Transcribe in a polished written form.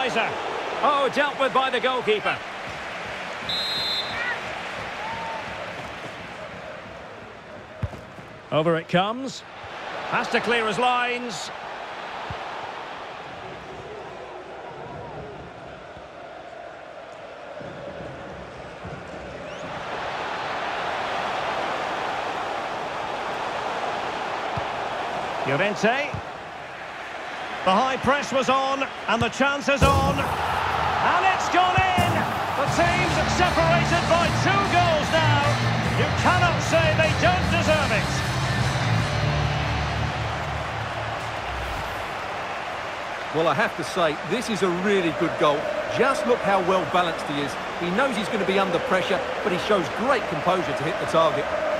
equaliser. Oh, dealt with by the goalkeeper. Over it comes. Has to clear his lines. Llorente. The high press was on, and the chance is on. And it's gone in! The team's separated by 2 goals now. You cannot say they don't deserve it. Well, I have to say, this is a really good goal. Just look how well balanced he is. He knows he's going to be under pressure, but he shows great composure to hit the target.